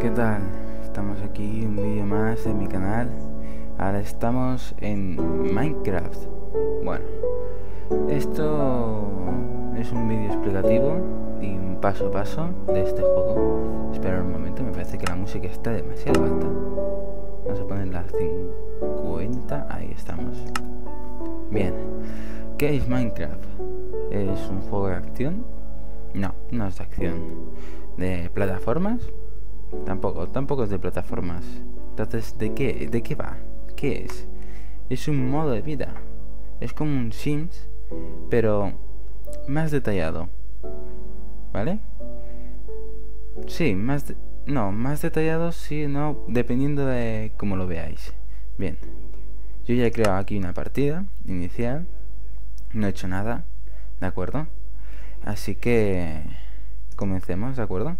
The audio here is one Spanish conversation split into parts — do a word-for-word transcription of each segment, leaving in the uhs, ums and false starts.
¿Qué tal? Estamos aquí, un vídeo más en mi canal. Ahora estamos en Minecraft. Bueno, esto es un vídeo explicativo y un paso a paso de este juego. Espera un momento, me parece que la música está demasiado alta. Vamos a poner las cincuenta, ahí estamos. Bien, ¿qué es Minecraft? ¿Es un juego de acción? No, no es de acción. ¿De plataformas? Tampoco, tampoco es de plataformas. Entonces, ¿de qué? ¿De qué va? ¿Qué es? Es un modo de vida. Es como un Sims, pero más detallado. ¿Vale? Sí, más de... No, más detallado, sí, no, dependiendo de cómo lo veáis. Bien. Yo ya he creado aquí una partida inicial. No he hecho nada, ¿de acuerdo? Así que comencemos, ¿de acuerdo?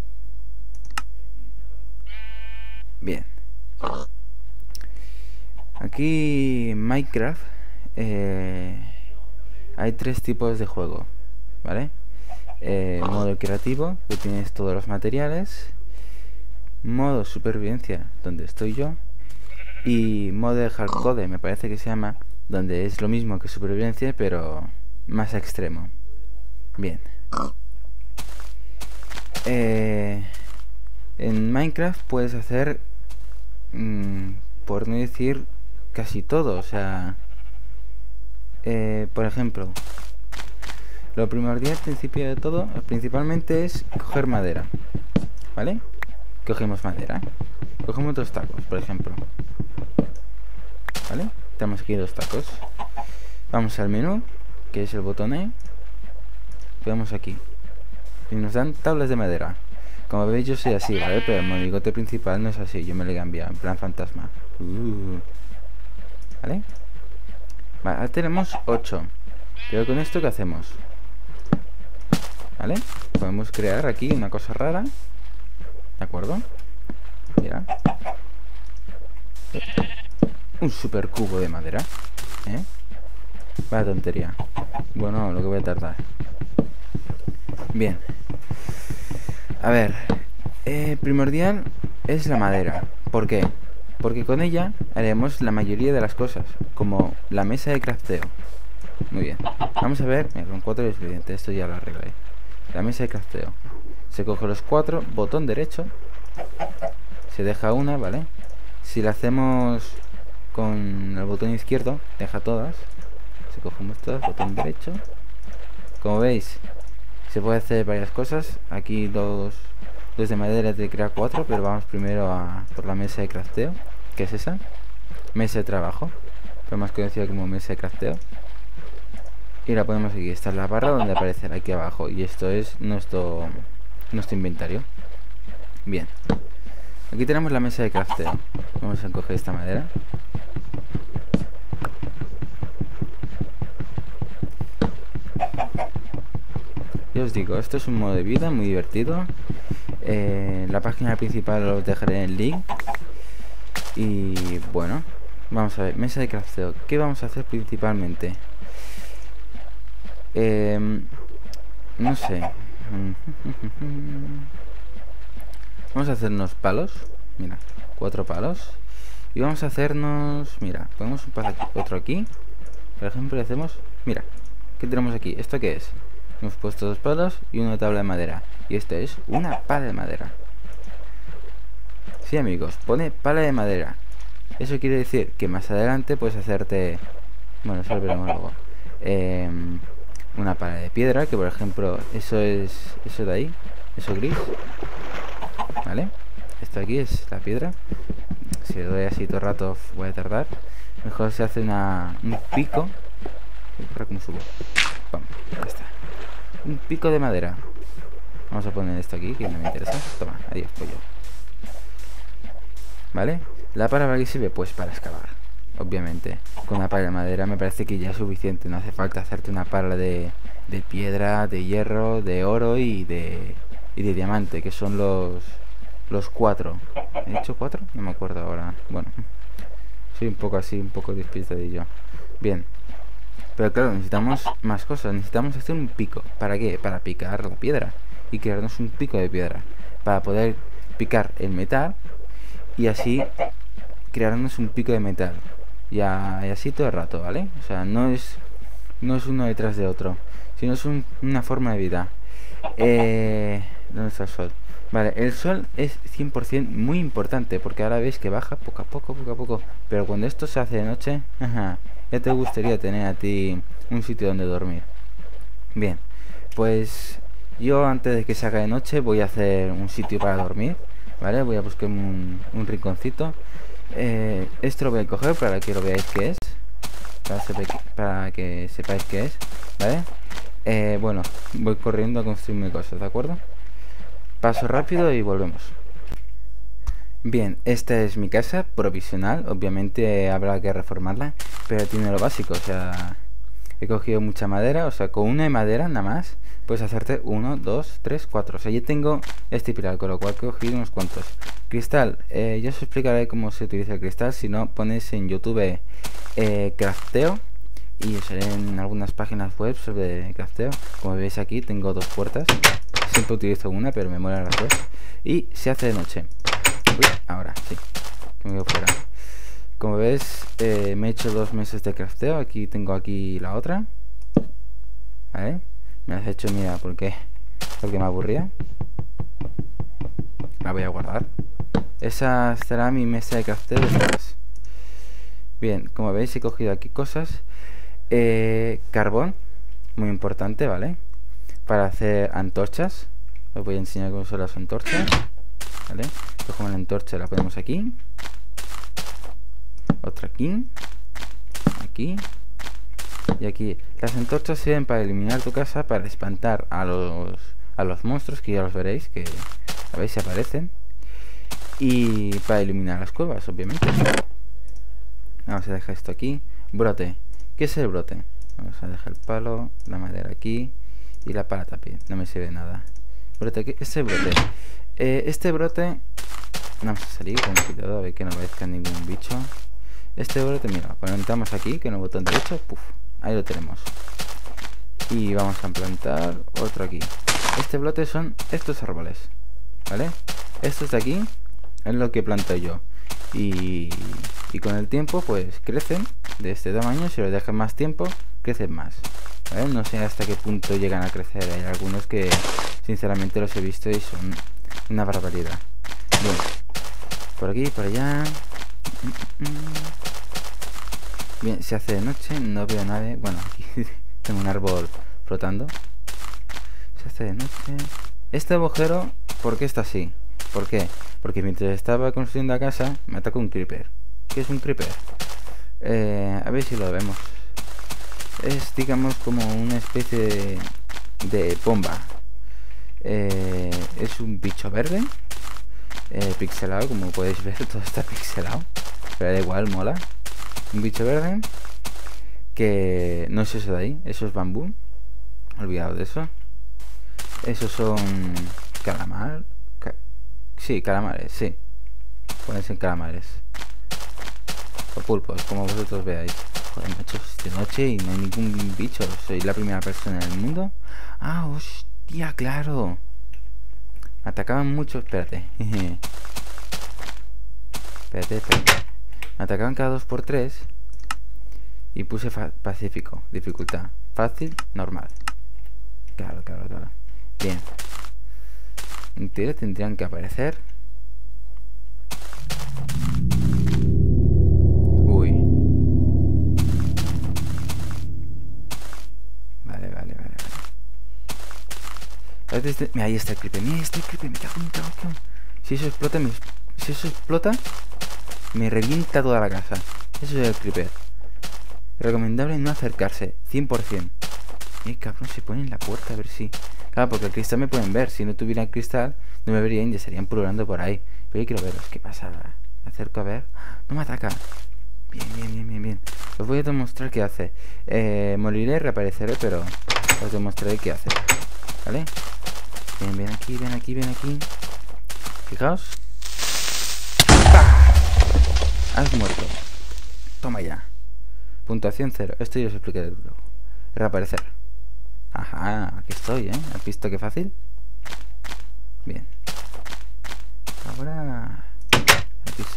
Bien. Aquí en Minecraft eh, hay tres tipos de juego, ¿vale? Eh, modo creativo, que tienes todos los materiales. Modo supervivencia, donde estoy yo. Y modo hardcore, me parece que se llama, donde es lo mismo que supervivencia, pero más extremo. Bien. Eh, en Minecraft puedes hacer, mmm, por no decir casi todo, o sea, eh, por ejemplo, lo primordial, al principio de todo, principalmente es coger madera, ¿vale? Cogemos madera, cogemos dos tacos, por ejemplo, ¿vale? Tenemos aquí dos tacos. Vamos al menú, que es el botón E. Veamos aquí y nos dan tablas de madera. Como veis, yo soy así, ¿vale? Pero el monigote principal no es así, yo me lo he cambiado en plan fantasma. uh. ¿Vale? Vale, ahora tenemos ocho. Pero con esto, ¿qué hacemos? ¿Vale? Podemos crear aquí una cosa rara, ¿de acuerdo? Mira, un super cubo de madera, ¿eh? Vaya tontería. Bueno, lo que voy a tardar. Bien. A ver, eh, primordial es la madera. ¿Por qué? Porque con ella haremos la mayoría de las cosas, como la mesa de crafteo. Muy bien. Vamos a ver, mira, con cuatro es suficiente, esto ya lo arreglé. La mesa de crafteo. Se coge los cuatro, botón derecho. Se deja una, ¿vale? Si la hacemos con el botón izquierdo, deja todas. Se cogemos todas, botón derecho. Como veis, se puede hacer varias cosas. Aquí los, los de madera de crear cuatro, pero vamos primero a por la mesa de crafteo, que es esa. Mesa de trabajo, pero más conocida como mesa de crafteo. Y la ponemos aquí. Esta es la barra donde aparecerá aquí abajo. Y esto es nuestro, nuestro inventario. Bien. Aquí tenemos la mesa de crafteo. Vamos a coger esta madera. Ya os digo, esto es un modo de vida muy divertido. Eh, la página principal os dejaré el link. Y bueno, vamos a ver, mesa de crafteo. ¿Qué vamos a hacer principalmente? Eh, no sé. Vamos a hacernos palos. Mira, cuatro palos. Y vamos a hacernos... Mira, ponemos un palo aquí, otro aquí. Por ejemplo, le hacemos... Mira, ¿qué tenemos aquí? ¿Esto qué es? Hemos puesto dos palos y una tabla de madera. Y esto es una pala de madera. Sí, amigos, pone pala de madera. Eso quiere decir que más adelante puedes hacerte... Bueno, eso lo veremos luego. Eh, una pala de piedra, que por ejemplo, eso es... Eso de ahí, eso gris. ¿Vale? Esto aquí es la piedra. Si le doy así todo el rato voy a tardar. Mejor se hace una, un pico. ¿Cómo subo? Pum, ya está. Un pico de madera. Vamos a poner esto aquí, que no me interesa. Toma, adiós, pollo. ¿Vale? ¿La pala para qué sirve? Pues para excavar, obviamente. Con una pala de madera me parece que ya es suficiente. No hace falta hacerte una pala de, de piedra, de hierro, de oro y de, y de diamante, que son los, los cuatro. ¿He dicho cuatro? No me acuerdo ahora. Bueno, soy un poco así, un poco despistadillo. Bien. Pero claro, necesitamos más cosas. Necesitamos hacer un pico. ¿Para qué? Para picar la piedra y crearnos un pico de piedra, para poder picar el metal y así crearnos un pico de metal. Y, a, y así todo el rato, ¿vale? O sea, no es, no es uno detrás de otro, sino es un, una forma de vida. Eh, ¿Dónde está el sol? Vale, el sol es cien por cien muy importante, porque ahora veis que baja poco a poco, poco a poco. Pero cuando esto se hace de noche, ajá, ya te gustaría tener a ti un sitio donde dormir. Bien, pues yo antes de que se haga de noche voy a hacer un sitio para dormir, ¿vale? Voy a buscar un, un rinconcito. Eh, esto lo voy a coger para que lo veáis qué es, para, sepa, para que sepáis qué es, ¿vale? Eh, bueno, voy corriendo a construirme cosas, ¿de acuerdo? Paso rápido y volvemos. Bien, esta es mi casa provisional. Obviamente habrá que reformarla, pero tiene lo básico, o sea, he cogido mucha madera, o sea, con una de madera nada más puedes hacerte uno, dos, tres, cuatro. O sea, yo tengo este pilar, con lo cual he cogido unos cuantos. Cristal, eh, yo os explicaré cómo se utiliza el cristal. Si no, ponéis en YouTube eh, crafteo y os haré en algunas páginas web sobre crafteo. Como veis aquí tengo dos puertas, siempre utilizo una pero me molan las dos. Y se hace de noche. Uy, ahora sí, que me quedo fuera. Como ves, eh, me he hecho dos meses de crafteo. Aquí tengo aquí la otra, ¿vale? Me has hecho, mira, ¿por qué? Porque me aburría. La voy a guardar. Esa será mi mesa de crafteo después. Bien, como veis he cogido aquí cosas. Eh, carbón, muy importante, ¿vale? Para hacer antorchas. Os voy a enseñar cómo son las antorchas, ¿vale? Cogemos la antorcha, la ponemos aquí. Otra aquí. Aquí. Y aquí. Las antorchas sirven para iluminar tu casa, para espantar a los a los monstruos, que ya los veréis, que a ver si aparecen. Y para iluminar las cuevas, obviamente. Vamos a dejar esto aquí. Brote. ¿Qué es el brote? Vamos a dejar el palo, la madera aquí y la pala también. No me sirve de nada. Brote, ¿qué es el brote? Eh, este brote... Vamos a salir con cuidado a ver que no aparezca ningún bicho. Este brote, mira, plantamos aquí, que en el botón derecho, puff, ahí lo tenemos. Y vamos a plantar otro aquí. Este brote son estos árboles, ¿vale? Estos de aquí es lo que planto yo. Y, y con el tiempo pues crecen de este tamaño. Si lo dejan más tiempo, crecen más, ¿vale? No sé hasta qué punto llegan a crecer. Hay algunos que sinceramente los he visto y son una barbaridad. Bien, por aquí, por allá. Bien, se hace de noche, no veo nada. Bueno, aquí tengo un árbol flotando. Se hace de noche. Este agujero, ¿por qué está así? ¿Por qué? Porque mientras estaba construyendo la casa me atacó un creeper. ¿Qué es un creeper? Eh, a ver si lo vemos. Es, digamos, como una especie de, de bomba. Eh, es un bicho verde, eh, pixelado, como podéis ver, todo está pixelado, pero da igual, mola. Un bicho verde que no es eso de ahí, eso es bambú. Olvidado de eso. Esos son calamar. Ca sí, calamares, sí. Ponerse en calamares. O pulpos, como vosotros veáis. Joder, machos, de noche y no hay ningún bicho. Soy la primera persona en el mundo. Ah, hostia, claro. Me atacaban mucho, espérate. Espérate, espérate. Me atacaban cada dos por tres. Y puse pacífico, dificultad fácil, normal. Claro, claro, claro. Bien. En teoría tendrían que aparecer. Uy. Vale, vale, vale, vale. Este, mira, ahí está el creeper. Mira, este creeper. Me cago, me cago, me cago. Si eso explota, me, si eso explota, me revienta toda la casa. Eso es el creeper. Recomendable no acercarse, cien por cien. Eh, cabrón, se pone en la puerta a ver si... Claro, porque el cristal me pueden ver. Si no tuviera el cristal, no me verían y estarían pululando por ahí. Pero yo quiero veros. ¿Qué pasa? Me acerco a ver. No me ataca. Bien, bien, bien, bien, bien. Os voy a demostrar qué hace. Eh, moriré, reapareceré, pero os demostraré qué hace. ¿Vale? Bien, ven aquí, ven aquí, ven aquí. Fijaos. ¡Pah! Has muerto. Toma ya. Puntuación cero. Esto yo os explicaré luego. Reaparecer. Ajá, aquí estoy, ¿eh? ¿Has visto qué fácil? Bien.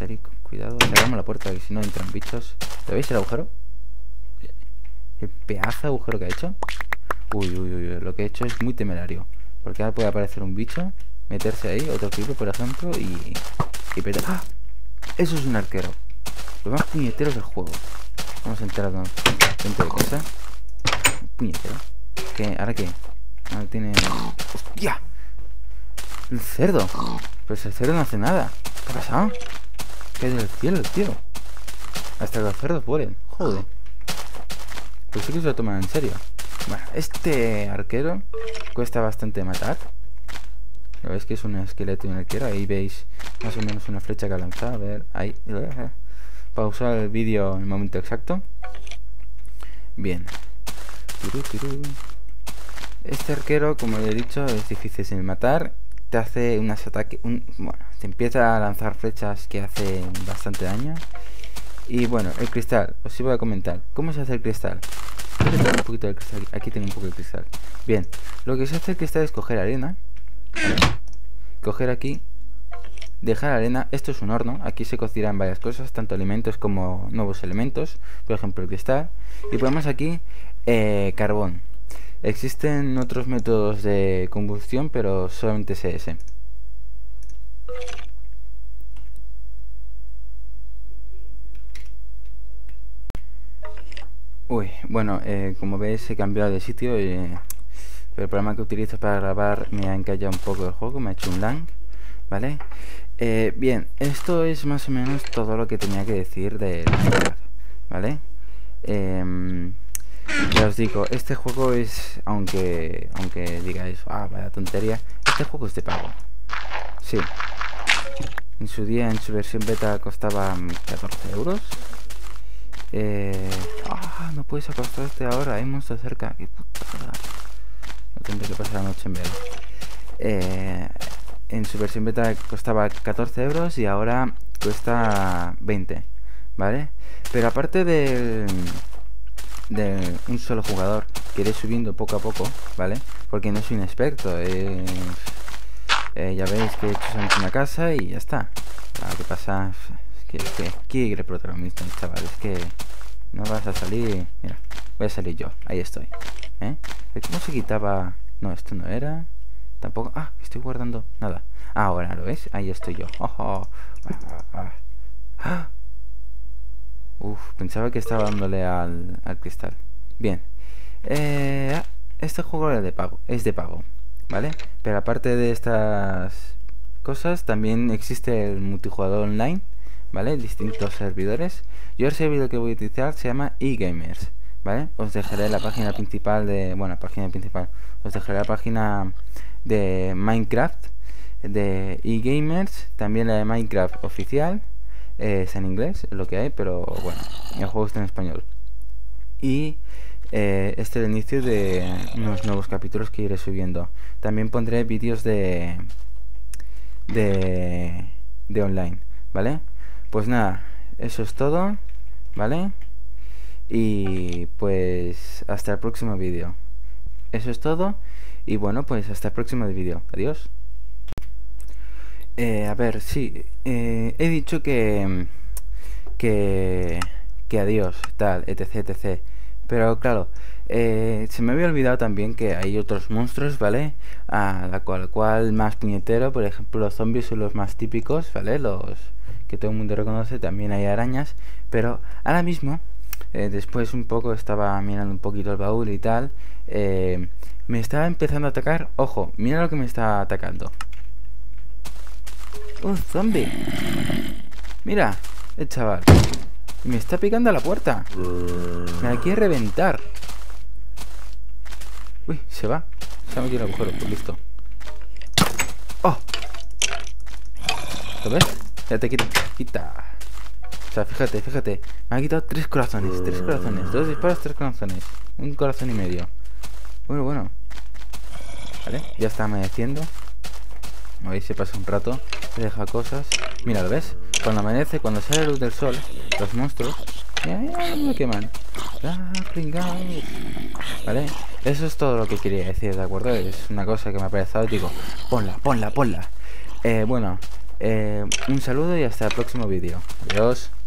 salir con cuidado. Cerramos la puerta, que si no entran bichos. ¿Te veis el agujero? El pedazo de agujero que ha hecho. Uy, uy, uy, lo que he hecho es muy temerario. Porque ahora puede aparecer un bicho, meterse ahí, otro tipo, por ejemplo, y... y petar. ¡Ah! Eso es un arquero. Los más puñeteros del juego. Vamos a entrar dentro de casa. Puñetero. ¿Qué? ¿Ahora qué? Ahora tiene... ¡Hostia! El cerdo. Pues el cerdo no hace nada. ¿Qué ha pasado? ¿Qué es del cielo, tío? Hasta que los cerdos vuelen. Joder. Pues sí que se lo toman en serio. Bueno, este arquero cuesta bastante matar. ¿Lo veis que es un esqueleto y un arquero? Ahí veis más o menos una flecha que ha lanzado. A ver, ahí. Pausar el vídeo en el momento exacto. Bien. Este arquero, como he dicho, es difícil sin matar. Te hace unos ataques... Un, bueno, te empieza a lanzar flechas que hacen bastante daño. Y bueno, el cristal. Os iba a comentar. ¿Cómo se hace el cristal? Un poquito de cristal. Aquí tengo un poco de cristal. Bien, lo que se hace el cristal es coger arena. ¿Vale? Coger aquí. Dejar arena. Esto es un horno. Aquí se cocinarán varias cosas, tanto alimentos como nuevos elementos. Por ejemplo, el cristal. Y ponemos aquí eh, carbón. Existen otros métodos de combustión, pero solamente sé ese. Uy, bueno, eh, como veis he cambiado de sitio, eh, pero el programa que utilizo para grabar me ha encallado un poco el juego, me ha hecho un lag, ¿vale? Eh, bien, esto es más o menos todo lo que tenía que decir de Minecraft, ¿vale? Eh, ya os digo, este juego es, aunque aunque digáis, ah, vaya tontería, este juego es de pago. Sí. En su día, en su versión beta, costaba catorce euros. Eh... Ah, no puedes acostarte ahora, hay monstruos cerca. Qué putada. No tendré que pasar la noche en vela. Eh... En su versión beta costaba catorce euros y ahora cuesta veinte, ¿vale? Pero aparte del... de un solo jugador que iré subiendo poco a poco, ¿vale? Porque no soy un experto, eh, eh, ya veis que he hecho solamente una casa y ya está. Ah, ¿qué pasa? Es que, es que ¿quién es protagonista, chaval? Es que no vas a salir. Mira, voy a salir yo, ahí estoy, ¿eh? ¿Cómo se quitaba? No, esto no era. Tampoco. Ah, estoy guardando nada. Ah, ahora lo ves, ahí estoy yo. Oh, oh. Ah, ah. Uf, pensaba que estaba dándole al, al cristal. Bien. Eh, este juego es de pago, es de pago, ¿vale? Pero aparte de estas cosas, también existe el multijugador online, ¿vale? Distintos servidores. Yo el servidor que voy a utilizar se llama eGamers, ¿vale? Os dejaré la página principal de... Bueno, la página principal. Os dejaré la página de Minecraft de eGamers, también la de Minecraft oficial. Eh, es en inglés, es lo que hay, pero bueno, el juego está en español. Y eh, este es el inicio de unos nuevos capítulos que iré subiendo. También pondré vídeos de, de de online, ¿vale? Pues nada, eso es todo, ¿vale? Y pues hasta el próximo vídeo. Eso es todo. Y bueno, pues hasta el próximo vídeo. Adiós. Eh, a ver, sí, eh, he dicho que, que, que adiós, tal, etc, etc. Pero claro, eh, se me había olvidado también que hay otros monstruos, ¿vale? A la cual, cual más puñetero, por ejemplo, los zombies son los más típicos, ¿vale? Los que todo el mundo reconoce, también hay arañas. Pero ahora mismo, eh, después un poco estaba mirando un poquito el baúl y tal, eh, me estaba empezando a atacar. Ojo, mira lo que me está atacando. Un zombie. Mira, el chaval me está picando a la puerta. Me la quiere reventar. Uy, se va. Se ha metido en el agujero, pues listo. ¡Oh! ¿Lo ves? Ya te quita, quita. O sea, fíjate, fíjate. Me ha quitado tres corazones, tres corazones. Dos disparos, tres corazones. Un corazón y medio. Bueno, bueno. Vale, ya está amaneciendo. Como veis, se pasa un rato, se deja cosas. Mira, ¿lo ves? Cuando amanece, cuando sale la luz del sol, los monstruos ya, ya me queman. Ah, pringaos. ¿Vale? Eso es todo lo que quería decir, ¿de acuerdo? Es una cosa que me ha parecido, digo, ponla, ponla, ponla. Eh, bueno, Eh, un saludo y hasta el próximo vídeo. Adiós.